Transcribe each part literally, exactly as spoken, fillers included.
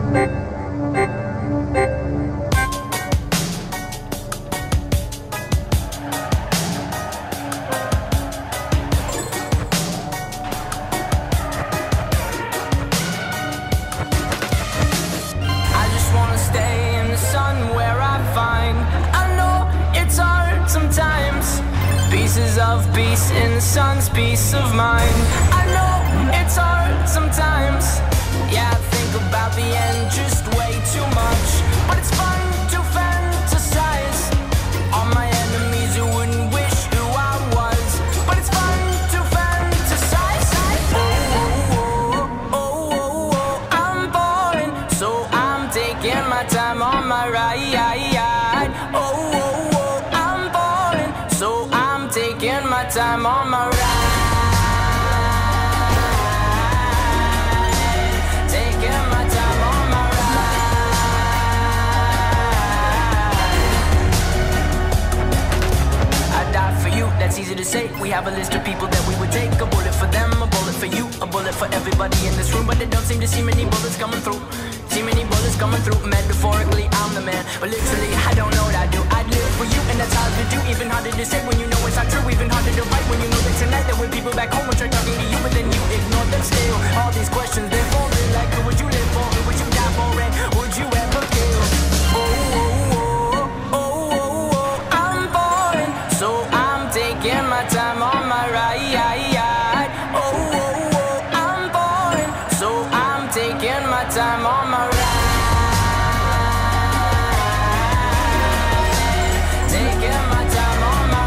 Of peace in the sun's peace of mind. I know it's hard sometimes. Yeah, I think about the end just way too much, but it's fun to fantasize on my enemies who wouldn't wish who I was. But it's fun to fantasize. Oh, oh, oh, oh, oh, I'm falling, so I'm taking my time on my ride. Oh, oh, oh, I'm falling, so I'm taking my time on my ride. Taking my time on my ride. I died for you, that's easy to say. We have a list of people that we would take. A bullet for them, a bullet for you, a bullet for everybody in this room. But they don't seem to see many bullets coming through. See many bullets coming through. Metaphorically, I'm the man, but literally, I don't know what I do. I'd live for you, and that's hard to do. Even harder to say when you know it's not true. Even harder to write when you know that tonight there were people back home who tried talking to you, but then you ignore them still. All these questions, they're falling like, who would you live for? Who would you die for? And would you ever kill? Oh, oh, oh, oh, oh, oh, I'm falling, so I'm taking my time on my ride. Oh, oh, oh, I'm falling, so I'm taking my time on my ride. Taking my time on my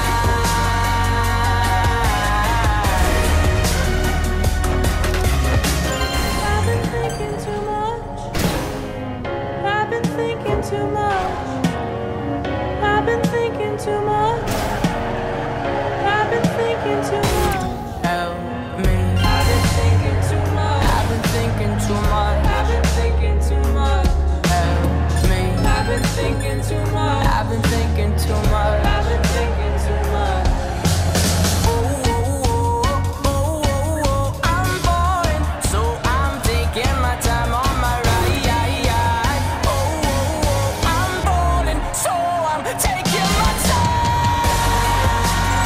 ride. I've been thinking too much. I've been thinking too much. I've been thinking too much. I've been thinking too much. Help me. I've been thinking too much. I've been thinking too much. I've been thinking too much. Help me. I've been thinking too much. I've been thinking too much. I've been thinking too much. Oh, oh, oh, oh, oh, oh, I'm falling, so I'm taking my time on my ride. Oh, oh, oh, I'm falling, so I'm taking my time.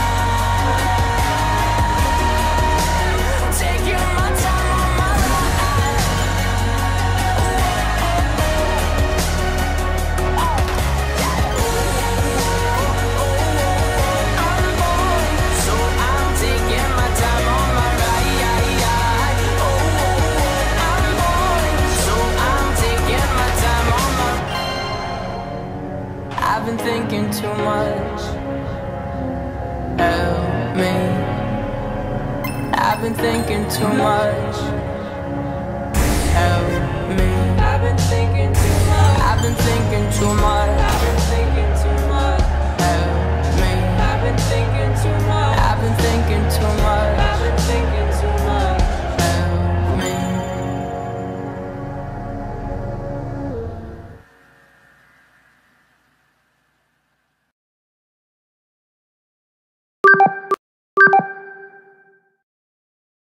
Taking my time on my ride. I'm falling, so I'm taking my time on my ride. Oh, I'm falling, so I'm taking my time on my. I've been thinking too much. Help me. I've been thinking too much.